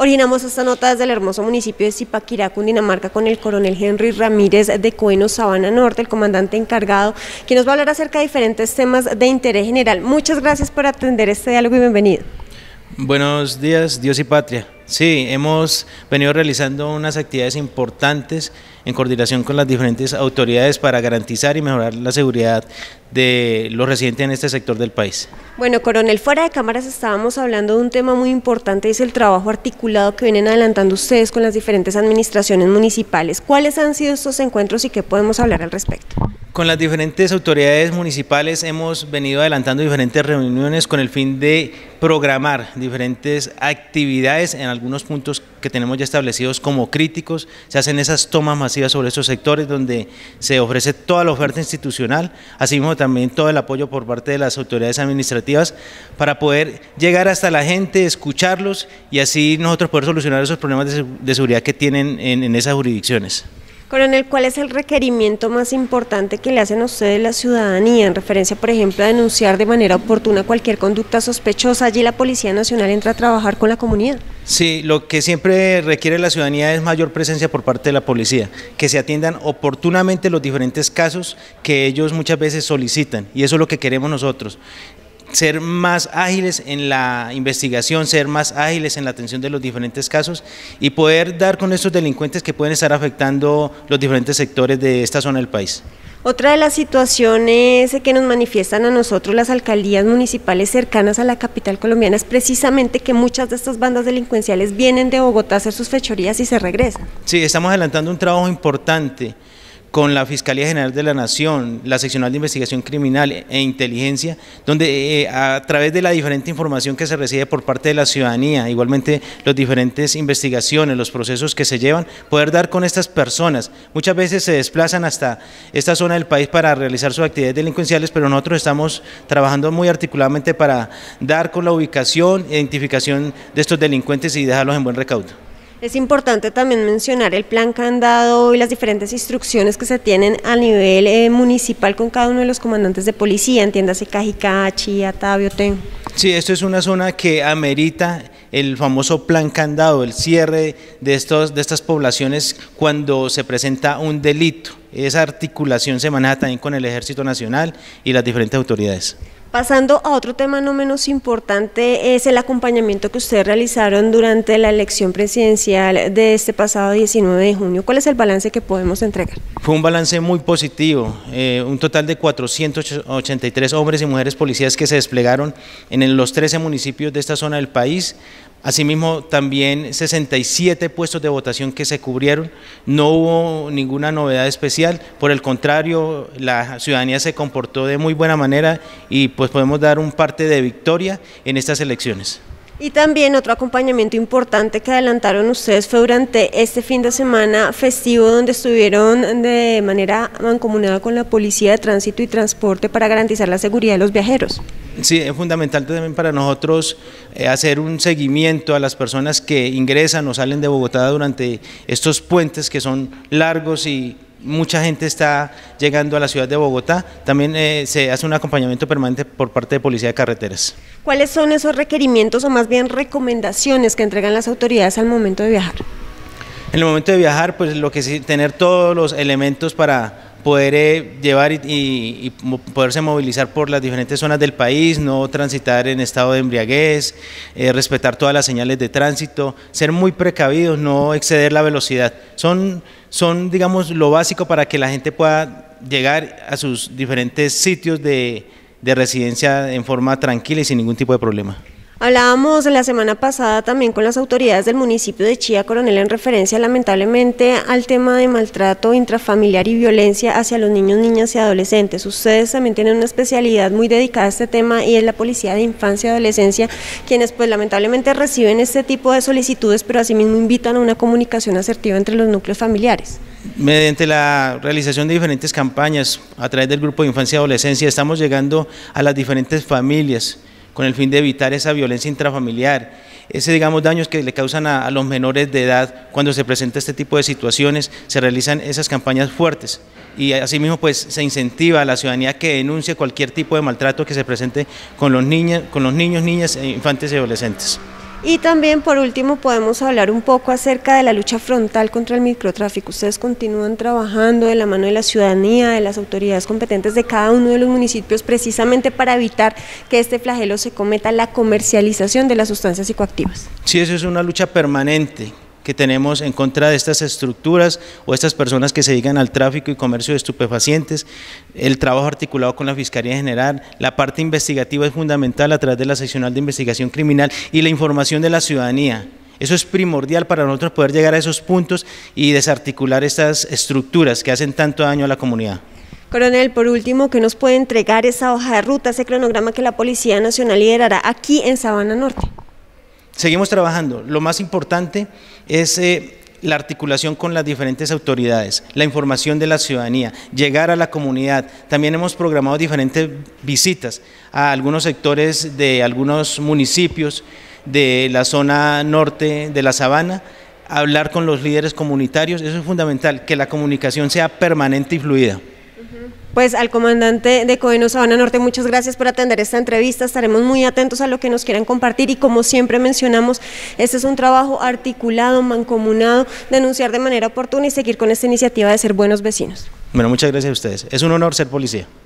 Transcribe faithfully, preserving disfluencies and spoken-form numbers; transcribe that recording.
Originamos esta nota desde el hermoso municipio de Zipaquirá, Cundinamarca, con el coronel Henry Ramírez de Coeno, Sabana Norte, el comandante encargado, quien nos va a hablar acerca de diferentes temas de interés general. Muchas gracias por atender este diálogo y bienvenido. Buenos días, Dios y patria. Sí, hemos venido realizando unas actividades importantes en coordinación con las diferentes autoridades para garantizar y mejorar la seguridad de los residentes en este sector del país. Bueno, coronel, fuera de cámaras estábamos hablando de un tema muy importante, es el trabajo articulado que vienen adelantando ustedes con las diferentes administraciones municipales. ¿Cuáles han sido estos encuentros y qué podemos hablar al respecto? Con las diferentes autoridades municipales hemos venido adelantando diferentes reuniones con el fin de programar diferentes actividades en algunos puntos que tenemos ya establecidos como críticos. Se hacen esas tomas masivas sobre estos sectores donde se ofrece toda la oferta institucional, asimismo también todo el apoyo por parte de las autoridades administrativas para poder llegar hasta la gente, escucharlos y así nosotros poder solucionar esos problemas de, de seguridad que tienen en, en esas jurisdicciones. Coronel, ¿cuál es el requerimiento más importante que le hacen a ustedes la ciudadanía en referencia, por ejemplo, a denunciar de manera oportuna cualquier conducta sospechosa? Allí la Policía Nacional entra a trabajar con la comunidad. Sí, lo que siempre requiere la ciudadanía es mayor presencia por parte de la policía, que se atiendan oportunamente los diferentes casos que ellos muchas veces solicitan, y eso es lo que queremos nosotros. Ser más ágiles en la investigación, ser más ágiles en la atención de los diferentes casos y poder dar con estos delincuentes que pueden estar afectando los diferentes sectores de esta zona del país. Otra de las situaciones que nos manifiestan a nosotros las alcaldías municipales cercanas a la capital colombiana es precisamente que muchas de estas bandas delincuenciales vienen de Bogotá a hacer sus fechorías y se regresan. Sí, estamos adelantando un trabajo importante con la Fiscalía General de la Nación, la Seccional de Investigación Criminal e Inteligencia, donde eh, a través de la diferente información que se recibe por parte de la ciudadanía, igualmente las diferentes investigaciones, los procesos que se llevan, poder dar con estas personas. Muchas veces se desplazan hasta esta zona del país para realizar sus actividades delincuenciales, pero nosotros estamos trabajando muy articuladamente para dar con la ubicación, identificación de estos delincuentes y dejarlos en buen recaudo. Es importante también mencionar el plan candado y las diferentes instrucciones que se tienen a nivel eh, municipal con cada uno de los comandantes de policía, entiéndase Cajicá, Chía, Tabio, Ten. Sí, esto es una zona que amerita el famoso plan candado, el cierre de, estos, de estas poblaciones cuando se presenta un delito. Esa articulación se maneja también con el Ejército Nacional y las diferentes autoridades. Pasando a otro tema no menos importante, es el acompañamiento que ustedes realizaron durante la elección presidencial de este pasado diecinueve de junio. ¿Cuál es el balance que podemos entregar? Fue un balance muy positivo, eh, un total de cuatrocientos ochenta y tres hombres y mujeres policías que se desplegaron en los trece municipios de esta zona del país. Asimismo, también sesenta y siete puestos de votación que se cubrieron, no hubo ninguna novedad especial, por el contrario, la ciudadanía se comportó de muy buena manera y pues podemos dar un parte de victoria en estas elecciones. Y también otro acompañamiento importante que adelantaron ustedes fue durante este fin de semana festivo, donde estuvieron de manera mancomunada con la Policía de Tránsito y Transporte para garantizar la seguridad de los viajeros. Sí, es fundamental también para nosotros eh, hacer un seguimiento a las personas que ingresan o salen de Bogotá durante estos puentes que son largos y mucha gente está llegando a la ciudad de Bogotá. También eh, se hace un acompañamiento permanente por parte de Policía de Carreteras. ¿Cuáles son esos requerimientos o más bien recomendaciones que entregan las autoridades al momento de viajar? En el momento de viajar, pues lo que sí, tener todos los elementos para poder eh, llevar y, y, y poderse movilizar por las diferentes zonas del país, no transitar en estado de embriaguez, eh, respetar todas las señales de tránsito, ser muy precavidos, no exceder la velocidad. Son, son, digamos, lo básico para que la gente pueda llegar a sus diferentes sitios de, de residencia en forma tranquila y sin ningún tipo de problema. Hablábamos la semana pasada también con las autoridades del municipio de Chía, coronel, en referencia lamentablemente al tema de maltrato intrafamiliar y violencia hacia los niños, niñas y adolescentes. Ustedes también tienen una especialidad muy dedicada a este tema y es la Policía de Infancia y Adolescencia, quienes pues lamentablemente reciben este tipo de solicitudes, pero asimismo invitan a una comunicación asertiva entre los núcleos familiares. Mediante la realización de diferentes campañas a través del Grupo de Infancia y Adolescencia estamos llegando a las diferentes familias con el fin de evitar esa violencia intrafamiliar, ese digamos daños que le causan a, a los menores de edad cuando se presenta este tipo de situaciones. Se realizan esas campañas fuertes y asimismo pues se incentiva a la ciudadanía que denuncie cualquier tipo de maltrato que se presente con los niños, con los niños, niñas, infantes y adolescentes. Y también, por último, podemos hablar un poco acerca de la lucha frontal contra el microtráfico. Ustedes continúan trabajando de la mano de la ciudadanía, de las autoridades competentes de cada uno de los municipios, precisamente para evitar que este flagelo se cometa, la comercialización de las sustancias psicoactivas. Sí, eso es una lucha permanente que tenemos en contra de estas estructuras o estas personas que se dedican al tráfico y comercio de estupefacientes. El trabajo articulado con la Fiscalía General, la parte investigativa es fundamental a través de la Seccional de Investigación Criminal y la información de la ciudadanía. Eso es primordial para nosotros poder llegar a esos puntos y desarticular estas estructuras que hacen tanto daño a la comunidad. Coronel, por último, ¿qué nos puede entregar esa hoja de ruta, ese cronograma que la Policía Nacional liderará aquí en Sabana Norte? Seguimos trabajando. Lo más importante es eh, la articulación con las diferentes autoridades, la información de la ciudadanía, llegar a la comunidad. También hemos programado diferentes visitas a algunos sectores de algunos municipios de la zona norte de la Sabana, hablar con los líderes comunitarios. Eso es fundamental, que la comunicación sea permanente y fluida. Pues al comandante de Coveno Sabana Norte, muchas gracias por atender esta entrevista, estaremos muy atentos a lo que nos quieran compartir y como siempre mencionamos, este es un trabajo articulado, mancomunado, denunciar de manera oportuna y seguir con esta iniciativa de ser buenos vecinos. Bueno, muchas gracias a ustedes, es un honor ser policía.